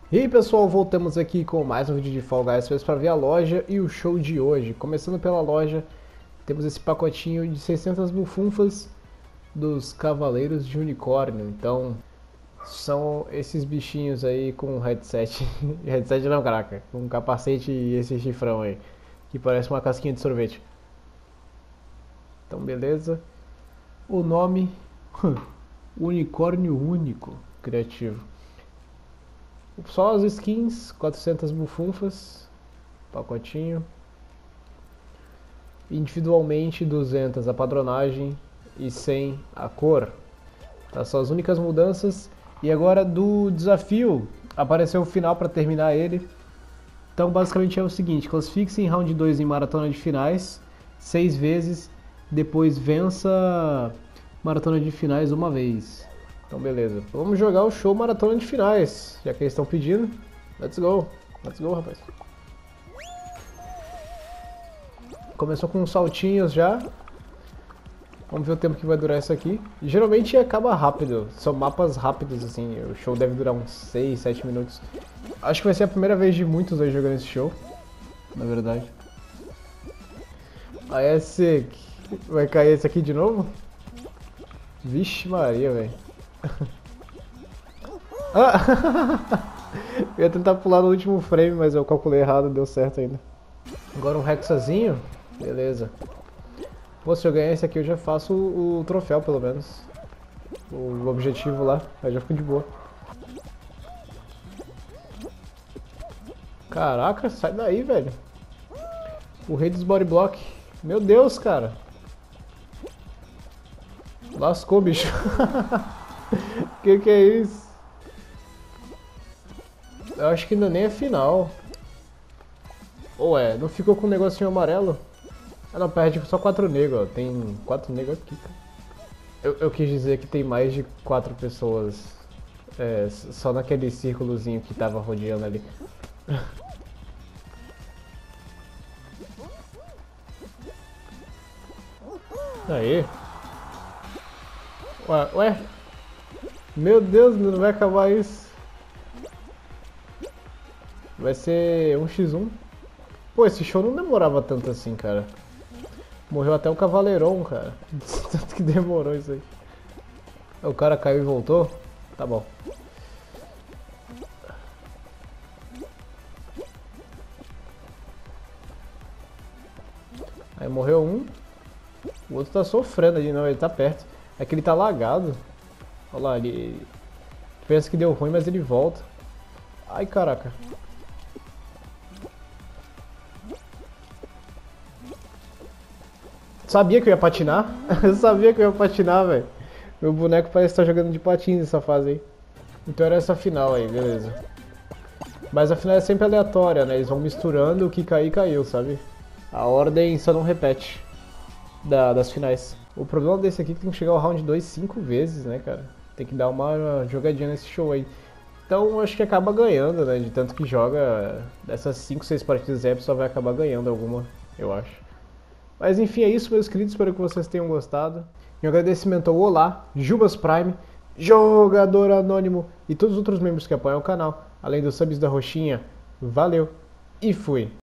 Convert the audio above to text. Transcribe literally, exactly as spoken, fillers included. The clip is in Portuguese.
E aí pessoal, voltamos aqui com mais um vídeo de Fall Guys para ver a loja e o show de hoje. Começando pela loja, temos esse pacotinho de seiscentas bufunfas dos Cavaleiros de Unicórnio. Então, são esses bichinhos aí com headset, headset não, caraca, com um capacete e esse chifrão aí, que parece uma casquinha de sorvete. Então, beleza. O nome, Unicórnio Único, criativo. Só as skins, quatrocentas bufunfas, pacotinho. Individualmente duzentas a padronagem e cem a cor. Tá, são as únicas mudanças. E agora do desafio, apareceu o final para terminar ele. Então basicamente é o seguinte: classifique-se em round dois em maratona de finais seis vezes, depois vença maratona de finais uma vez. Então beleza, vamos jogar o show maratona de finais, já que eles estão pedindo. Let's go, let's go, rapaz. Começou com uns saltinhos já. Vamos ver o tempo que vai durar isso aqui. Geralmente acaba rápido, são mapas rápidos assim, o show deve durar uns seis, sete minutos. Acho que vai ser a primeira vez de muitos aí jogando esse show, na verdade. Aí esse... vai cair esse aqui de novo? Vixe Maria, velho. Ah! Eu ia tentar pular no último frame, mas eu calculei errado, deu certo ainda. Agora um hexazinho, beleza. Pô, se eu ganhar esse aqui eu já faço o, o troféu pelo menos. O objetivo lá, aí já fico de boa. Caraca, sai daí, velho. O rei dos body block. Meu Deus, cara. Lascou, bicho. Que que é isso? Eu acho que ainda nem é final. Ou é, não ficou com um negocinho amarelo? Ah não, perde só quatro negros, ó. Tem quatro negros aqui, cara. Eu, eu quis dizer que tem mais de quatro pessoas. É, só naquele círculozinho que tava rodeando ali. Aí. Ué, ué? Meu Deus, não vai acabar isso. Vai ser um contra um. Pô, esse show não demorava tanto assim, cara. Morreu até o Cavaleirão, cara. Tanto que demorou isso aí. O cara caiu e voltou? Tá bom. Aí morreu um. O outro tá sofrendo ali, não, ele tá perto. É que ele tá lagado. Olha lá, ele... pensa que deu ruim, mas ele volta. Ai, caraca. Sabia que eu ia patinar? Eu sabia que eu ia patinar, velho. Meu boneco parece estar jogando de patins nessa fase aí. Então era essa final aí, beleza. Mas a final é sempre aleatória, né? Eles vão misturando, o que cair, caiu, sabe? A ordem só não repete da, das finais. O problema desse aqui é que tem que chegar ao round dois cinco vezes, né, cara? Tem que dar uma jogadinha nesse show aí. Então acho que acaba ganhando, né? De tanto que joga, dessas cinco, seis partidas aí, a pessoa vai acabar ganhando alguma, eu acho. Mas enfim, é isso, meus queridos. Espero que vocês tenham gostado. E um agradecimento ao Olá, Jubas Prime, Jogador Anônimo e todos os outros membros que apoiam o canal, além dos subs da Roxinha. Valeu e fui!